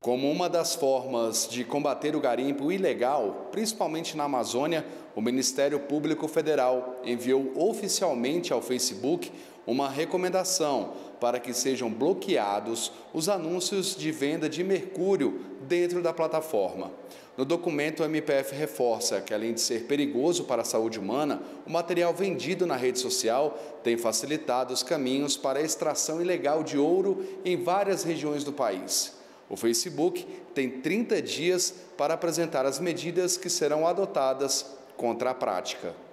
Como uma das formas de combater o garimpo ilegal, principalmente na Amazônia, o Ministério Público Federal enviou oficialmente ao Facebook uma recomendação para que sejam bloqueados os anúncios de venda de mercúrio dentro da plataforma. No documento, o MPF reforça que, além de ser perigoso para a saúde humana, o material vendido na rede social tem facilitado os caminhos para a extração ilegal de ouro em várias regiões do país. O Facebook tem 30 dias para apresentar as medidas que serão adotadas contra a prática.